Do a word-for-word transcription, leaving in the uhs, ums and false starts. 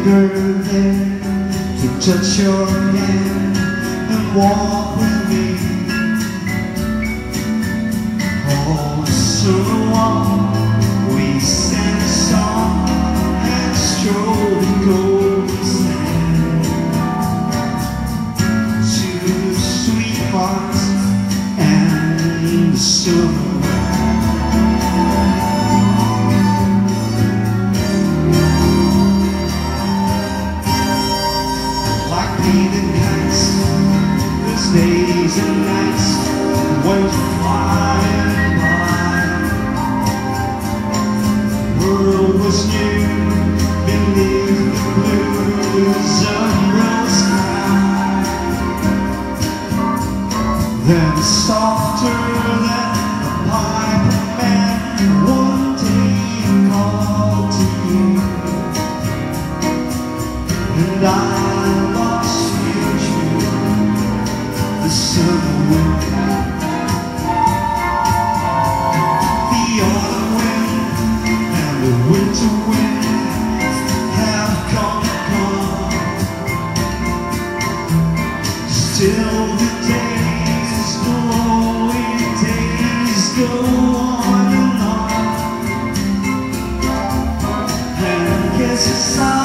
birthday to touch your hand and walk with me. All summer long we sang a song and strolled the golden sand to the sweethearts and the summer. Days and nights went flying by. World was new beneath the blues umbrella sky. Then softer than a pipe man, one day called to you, and I lost the summer wind, the autumn wind, and the winter wind have come and gone. Still the days, the lonely days go on and on, and I guess it's all